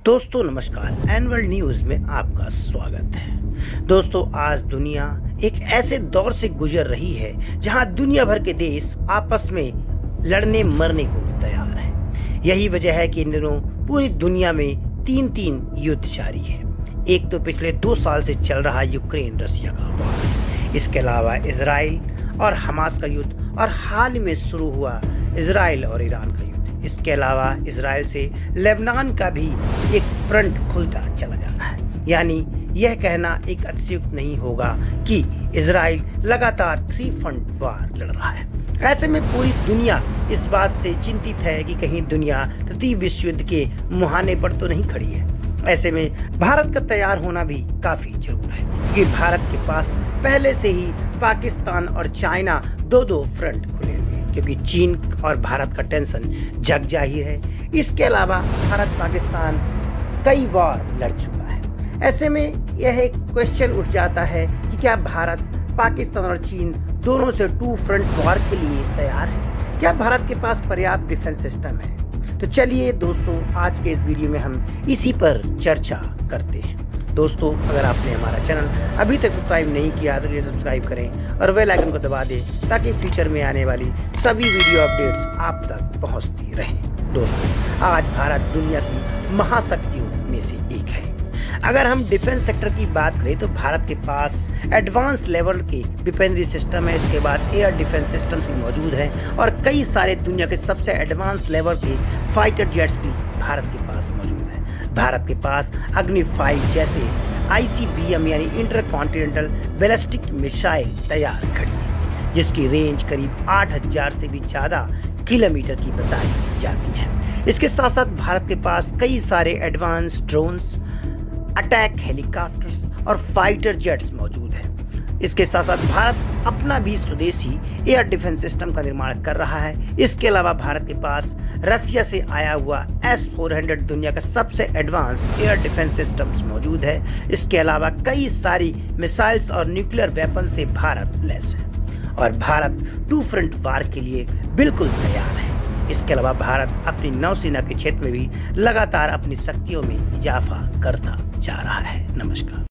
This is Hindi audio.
दोस्तों नमस्कार, एन वर्ल्ड न्यूज़ में आपका स्वागत है। दोस्तों आज दुनिया एक ऐसे दौर से गुजर रही है जहां दुनिया भर के देश आपस में लड़ने मरने को तैयार हैं। यही वजह है कि इन दिनों पूरी दुनिया में तीन युद्ध जारी है। एक तो पिछले 2 साल से चल रहा यूक्रेन रसिया का वॉर, इसके अलावा इजराइल और हमास का युद्ध और हाल में शुरू हुआ इजराइल और ईरान का युद्ध। इसके अलावा इजराइल से लेबनान का भी एक फ्रंट खुलता चला जा रहा है। यानी यह कहना एक अतिशयोक्ति नहीं होगा कि इजराइल लगातार 3 फ्रंट वार लड़ रहा है। ऐसे में पूरी दुनिया इस बात से चिंतित है कि कहीं दुनिया तृतीय विश्व युद्ध के मुहाने पर तो नहीं खड़ी है। ऐसे में भारत का तैयार होना भी काफी जरूर है, क्योंकि भारत के पास पहले से ही पाकिस्तान और चाइना दो फ्रंट खुले हुए हैं, क्योंकि चीन और भारत का टेंशन जग जाहिर है। इसके अलावा भारत पाकिस्तान कई वार लड़ चुका है। ऐसे में यह एक क्वेश्चन उठ जाता है कि क्या भारत पाकिस्तान और चीन दोनों से 2 फ्रंट वार के लिए तैयार है? क्या भारत के पास पर्याप्त डिफेंस सिस्टम है? तो चलिए दोस्तों, आज के इस वीडियो में हम इसी पर चर्चा करते हैं। दोस्तों अगर आपने हमारा चैनल अभी तक सब्सक्राइब नहीं किया तो ये सब्सक्राइब करें और बेल आइकन को दबा दें, ताकि फ्यूचर में आने वाली सभी वीडियो अपडेट्स आप तक पहुंचती रहें। दोस्तों आज भारत दुनिया की महाशक्तियों में से एक है। अगर हम डिफेंस सेक्टर की बात करें तो भारत के पास एडवांस लेवल के वेपनरी सिस्टम है। इसके बाद एयर डिफेंस सिस्टम भी मौजूद है और कई सारे दुनिया के सबसे एडवांस लेवल के फाइटर जेट्स भी भारत के पास मौजूद है। भारत के पास अग्नि 5 जैसे ICBM यानी इंटर कॉन्टिनेंटल बैलिस्टिक मिसाइल तैयार खड़ी है, जिसकी रेंज करीब 8000 से भी ज्यादा किलोमीटर की बताई जाती है। इसके साथ साथ भारत के पास कई सारे एडवांस ड्रोन्स, अटैक हेलीकॉप्टर्स और फाइटर जेट्स मौजूद हैं। इसके साथ साथ भारत अपना भी स्वदेशी एयर डिफेंस सिस्टम का निर्माण कर रहा है। इसके अलावा भारत के पास रसिया से आया हुआ S-400 दुनिया का सबसे एडवांस एयर डिफेंस सिस्टम्स मौजूद है। इसके अलावा कई सारी मिसाइल्स और न्यूक्लियर वेपन से भारत लैस है और भारत 2 फ्रंट वार के लिए बिल्कुल तैयार है। इसके अलावा भारत अपनी नौसेना के क्षेत्र में भी लगातार अपनी शक्तियों में इजाफा करता जा रहा है। नमस्कार।